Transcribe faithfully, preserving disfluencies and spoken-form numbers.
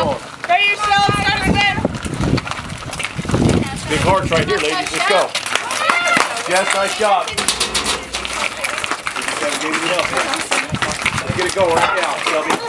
going. Ready yourself, start spin. Big hearts right here, ladies. Let's go. Jess, nice job. Let's get it going right now, Shelby.